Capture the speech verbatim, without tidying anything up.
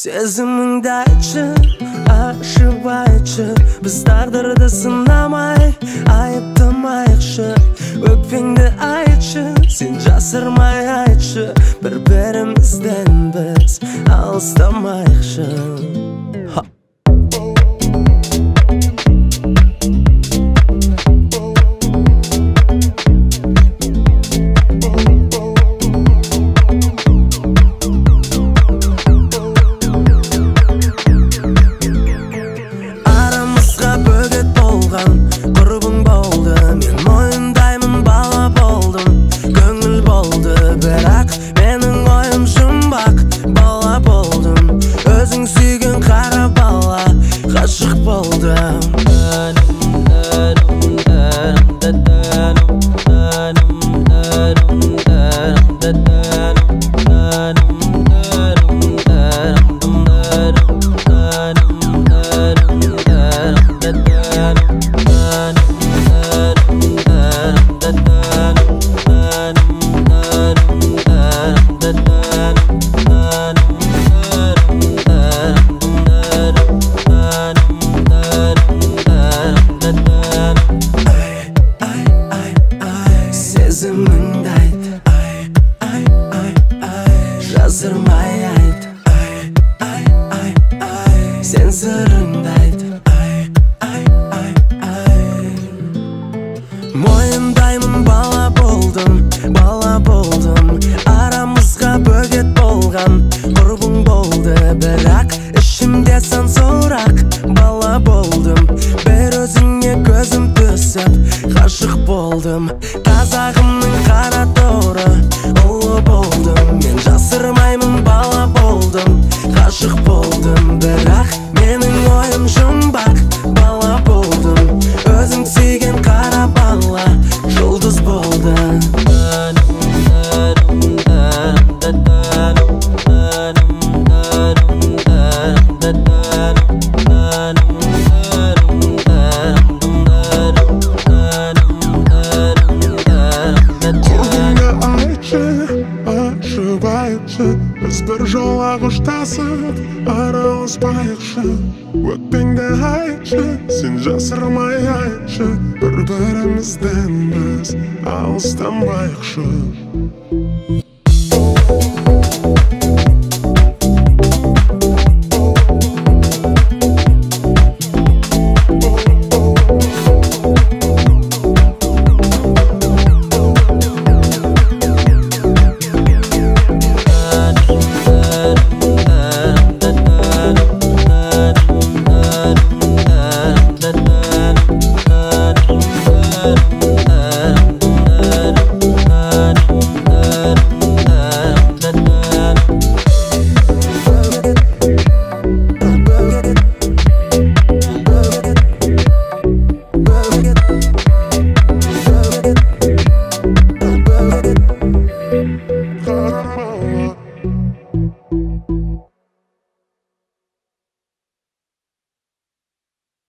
Сезіміңді айтшы, ашып айтшы, біз тағдырды сынамай айыптамайықшы. Өкпеңді айтшы, сен жасырмай айтшы, бір-бірімізден біз алыстамайықшы. Сезіміңді айт, ай, ай, ай, ай, жасырмай айт, ай, ай, ай, ай, сен сырыңды айт, ай, ай, ай, ай. Мойындаймын, бала болдым, бала болдым, арамызға бөгет болған құрбың болды, бірақ ішімде сан сұрақ. Бала болдым, бір өзіңе көзім түсіп ғашық болдым. Қазағымның қара торы ұлы болдым, мен жасырмаймын, бала болдым, ғашық болдым, бірақ менің ойым жұмбақ. Бала болдым, өзің сүйген қара бала жұлдыз болды. Біз бір жола қоштасып араласпайықшы. Өкпеңді айтшы, сен жасырмай айтшы, бір-бірімізден біз алыстамайықшы.